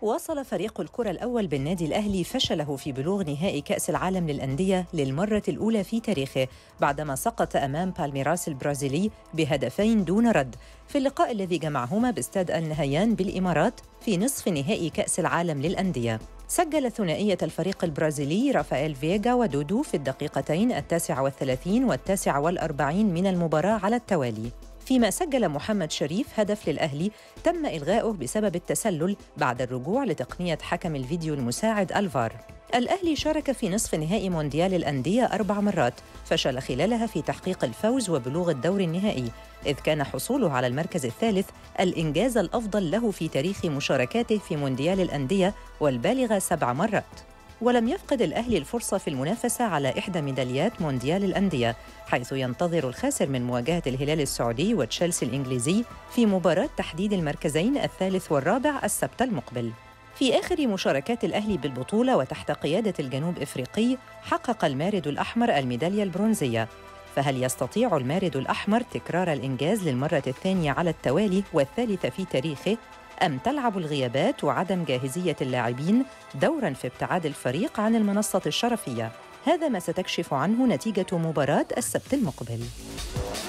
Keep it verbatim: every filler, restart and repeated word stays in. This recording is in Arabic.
واصل فريق الكرة الأول بالنادي الأهلي فشله في بلوغ نهائي كأس العالم للأندية للمرة الأولى في تاريخه بعدما سقط أمام بالميراس البرازيلي بهدفين دون رد في اللقاء الذي جمعهما باستاد النهيان بالإمارات في نصف نهائي كأس العالم للأندية. سجل ثنائية الفريق البرازيلي رافائيل فييغا ودودو في الدقيقتين التاسعة والثلاثين والتاسعة والأربعين من المباراة على التوالي، فيما سجل محمد شريف هدف للأهلي تم إلغاؤه بسبب التسلل بعد الرجوع لتقنية حكم الفيديو المساعد الفار. الأهلي شارك في نصف نهائي مونديال الأندية أربع مرات، فشل خلالها في تحقيق الفوز وبلوغ الدور النهائي، إذ كان حصوله على المركز الثالث الإنجاز الأفضل له في تاريخ مشاركاته في مونديال الأندية والبالغة سبع مرات. ولم يفقد الأهلي الفرصة في المنافسة على إحدى ميداليات مونديال الأندية، حيث ينتظر الخاسر من مواجهة الهلال السعودي وتشيلسي الإنجليزي في مباراة تحديد المركزين الثالث والرابع السبت المقبل. في آخر مشاركات الأهلي بالبطولة وتحت قيادة الجنوب إفريقي، حقق المارد الأحمر الميدالية البرونزية، فهل يستطيع المارد الأحمر تكرار الإنجاز للمرة الثانية على التوالي والثالثة في تاريخه؟ أم تلعب الغيابات وعدم جاهزية اللاعبين دوراً في ابتعاد الفريق عن المنصة الشرفية؟ هذا ما ستكشف عنه نتيجة مباراة السبت المقبل.